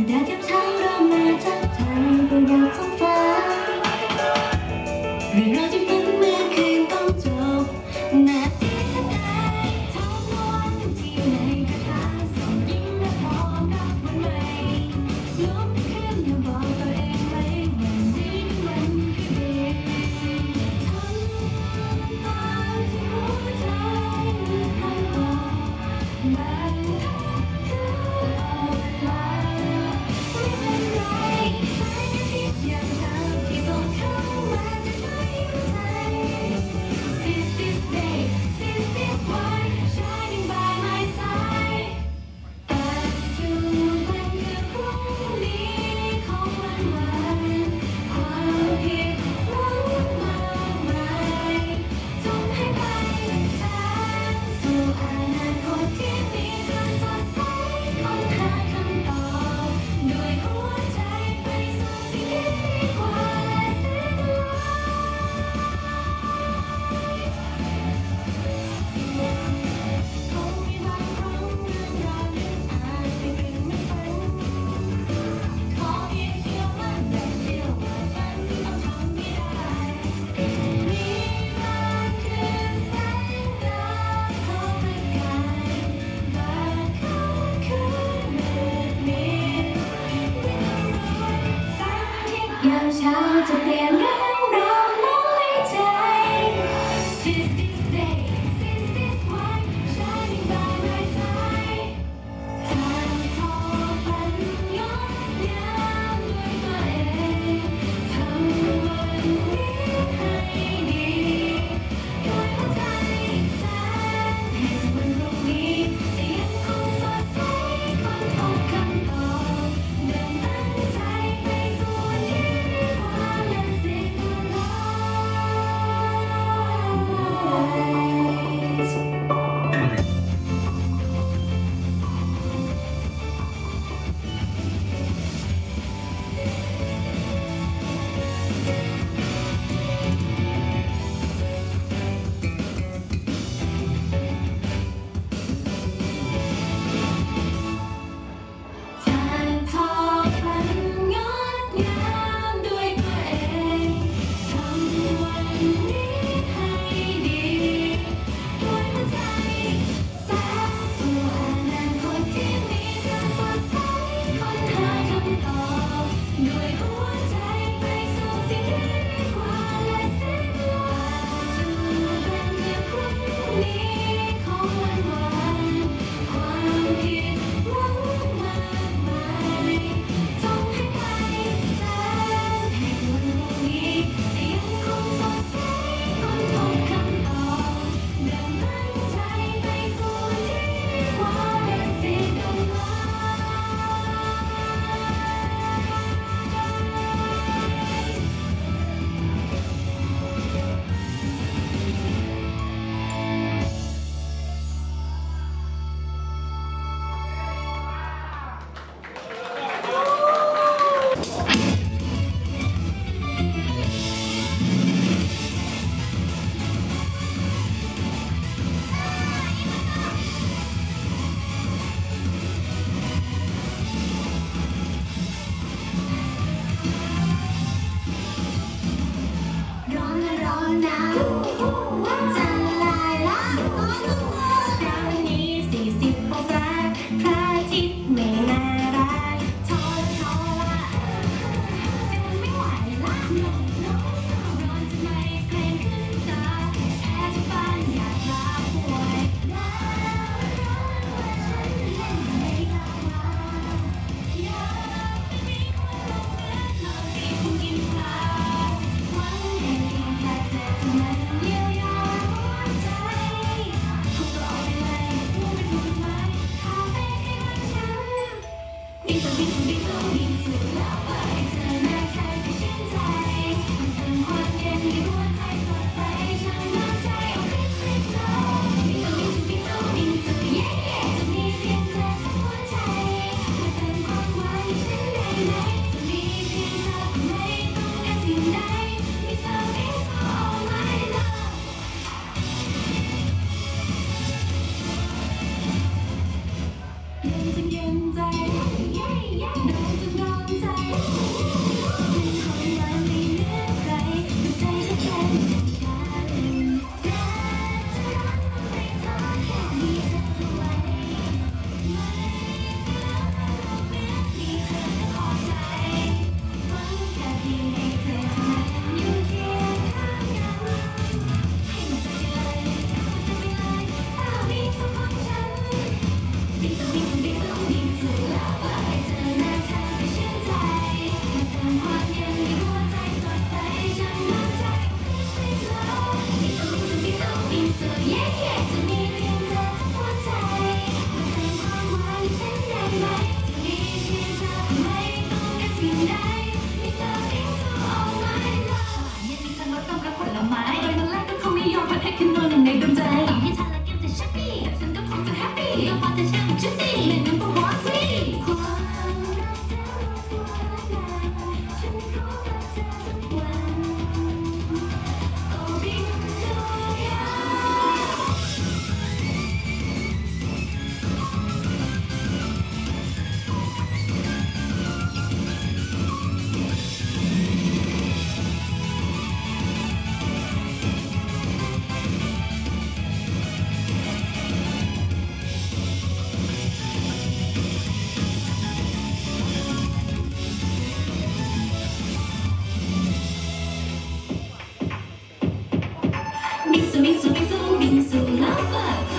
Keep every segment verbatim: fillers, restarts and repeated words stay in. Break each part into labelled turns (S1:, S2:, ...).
S1: แดดยามเช้าเริ่มมาทักทายไปกับท้องฟ้าเรื่องราวที่ฝันเมื่อคืนต้องจบแม้เสียดายท้องวันที่ในกระทะส่งยิ้มและพร้อมรับวันใหม่ลุกขึ้นมาบอกตัวเองไว้วันนี้เป็นวันที่ดีทำตามที่หัวใจคำตอบบางครั้งก็อ่อนล้าไม่เป็นไรสายอาทิตย์ยามเช้าที่ส่องเข้ามาจะช่วยยิ้มใจ Since this day since this one shining by my side แต่ทุกวันคือพรุ่งนี้ของวันวานความผิดหวังมากมายจงให้ไปแสนสู่อนาคตที่มีเธอสดใสค้นหาคำตอบด้วยหัวใจไปสู่สิ่งที่ดีกว่าและแสนไกลคงมีบางครั้งเรื่องราวนั้นอาจไม่เป็นเหมือนฝันขอเพียงเชื่อมั่นแบบเดียวว่าฉันต้องทำให้ได้มีบางคืนแสงดาวทอประกายบางค่ำคืนมืดมิดวิวแสงอาทิตย์ยามเช้าจะเปลี่ยนเรื่องราวมองในใจ Since this day since this one shining by my side ทางทอฝันงดงามด้วยตัวเองทำวันนี้ให้ดีด้วยหัวใจแสนแห่งวันพรุ่งนี้จะยังคงสดใสค้นพบคำตอบเดินตั้งใจไปสู่วันที่ดีกว่าและสิ้นลายทางทอฝันงดงามด้วยตัวเองทำวันนี้ให้ดีด้วยหัวใจแสนสู่อนาคตที่มีเธอสดใสค้นหาคำตอบด้วยหัวใจไปสู่สิ่งที่ดีกว่าและสิ้นลายจะเป็นแค่พรุ่งนี้ของวันวานความผิดหวังมากมายจงให้ไปแสนแห่งวันพรุ่งนี้จะยังคงสดใสค้นพบคำตอบเดินตั้งใจไปสู่วันที่ดีกว่าและสิ้นลายร้อนนะร้อนนะจะละลายละคราวนี้สี่สิบองศาพระอาทิตย์ไม่น่ารักทอละทอละจะไม่ไหวละร้อนจะไม่เกรงขึ้นตาแอร์จะบานอยากลาป่วยแล้วร้อนกว่าฉันเล่นไม่ลาวาอยากไปมีคนลงเลือดนอนตีคงกินปลาหวังให้แค่เธอเท่านั้นเยียวยาหัวใจคงต้องเอาไปเลยมุ่งไปสู่จุดหมายคาเฟ่ให้มันฉันบินสู่บินสู่บินสู่บินสู่แล้วไปเจอหน้าใครก็ชื่นใจมันเติมความเย็นให้หัวใจสดใสช่างน้ำใจเอาคลิปคลิปโลบินสู่บินสู่บินสู่บินสู่เย่เย่จะมีเพียงเธอทั้งหัวใจมาเติมความหวานให้ฉันได้ไหมจะมีเพียงเธอไม่ต้องการสิ่งใดมีเธอ is all my love เย็นจนเย็นใจเดินจนก็พอจะช่างจุ๊ซี่และน้ำปลาหัวซีความรักเธอรักเธอฉันขอรักเธอทุกวัน Oh Victoriaบิงซูบิงซูบิงซูบิงซูลัฟเวอร์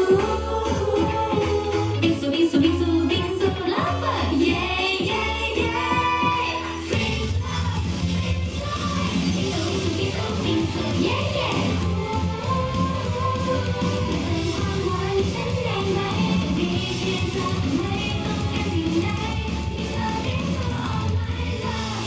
S1: บิงซูบิงซูบิงซูบิงซูลัฟเวอร์เย้เย้เย้ฟรีสไลด์บิงซูบิงซูบิงซูเย้เย้ความหวานฉันได้ไหมมีเพียงเธอไม่ต้องการสิ่งใดบิงซูบิงซู all my love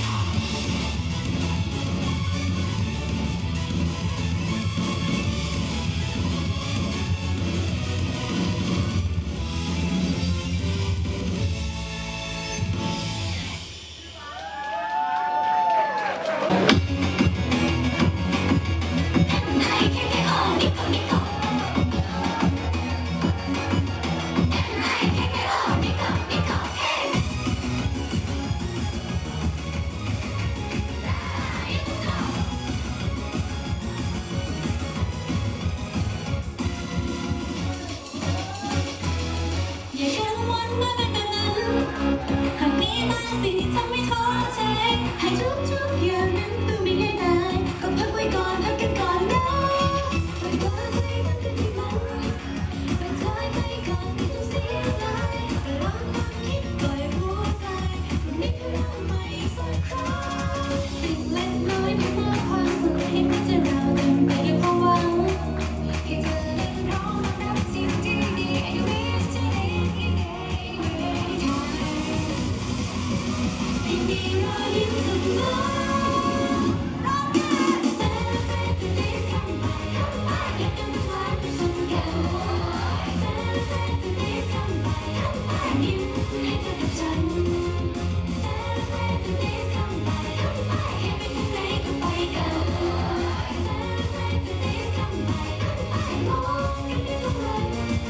S1: อย่ากังวลมากไปกว่านั้นหากมีบางสิ่งที่ทำให้ท้อใจให้ทุกๆอย่างนั้นดูไม่ง่ายดายก็พักไว้ก่อนพักกันก่อนนะปล่อยวางใจมันกันที่มันปล่อยถอยไปก่อนไม่ต้องเสียดายปล่อยร้อนความคิดปล่อยหัวใจวันนี้เริ่มใหม่สักครั้งสิ่งเล็กน้อยที่มอบความสุขให้มันจะเราเต็มไปด้วยความหวังให้เธอได้ร้องรับสิ่งที่ดี I wish to live in every time ไม่มีรอยยิ้มเสมอร้องกัน Celebrate the days come by come by และกันทุกวันเป็นเช่นกัน Celebrate the days come by come by ยิ้มให้เธอกับฉัน Celebrate the days come by come by ให้ไปถึงไหนก็ไปกัน Celebrate the days come by come by มองกันได้ทุกวัน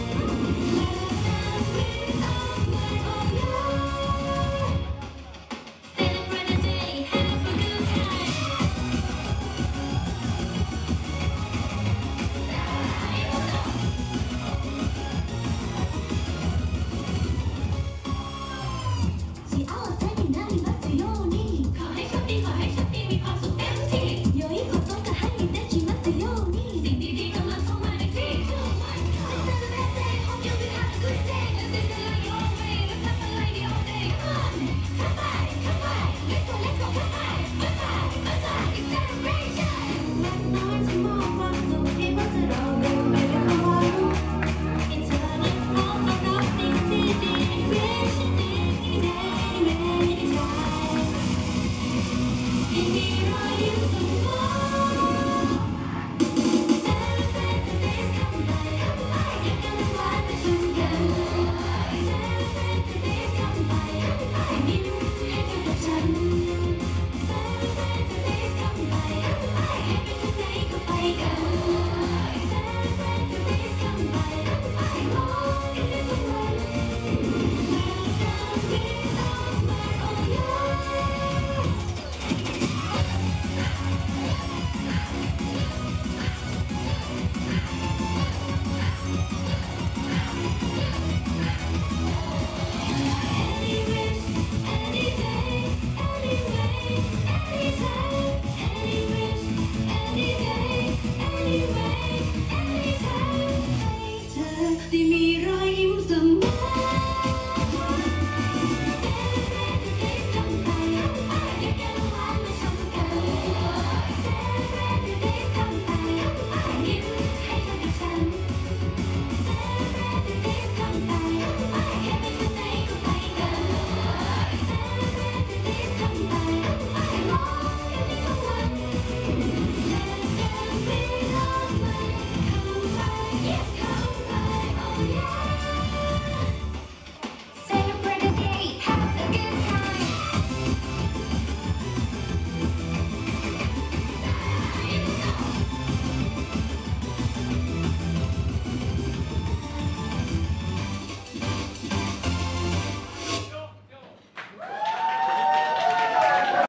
S1: Celebrate the day, have a good time. 幸せになりますようにขอให้โชคดีขอให้โชคดีมีความสุขเต็มที่良いことが入ってきますようにสิ่งดีๆกำลังเข้ามาในที่ Celebrate day, hope you will have a good day. Let's live the life your way. Let's have a lady all day. Come on, come by, come by. Let's go, let's go, come by, come by, come by. It's celebration. เล็กน้อยที่มอบความสุขให้พวกเราเต็มไปด้วยความหวังให้เธอได้พร้อมต้อนรับสิ่งที่ดี I wish you did any day, any time. ให้มีรอยยิ้มเสมอ Celebrate the days come by come by อย่ากันทุกวันเป็นเช่นกัน Celebrate the days come by come by ยิ้มให้เธอกับฉัน Celebrate the days come by come by ให้ไปถึงไหนก็ไปกัน Celebrate the days come by come by มองกันได้ทุกวัน Welcome with all my own love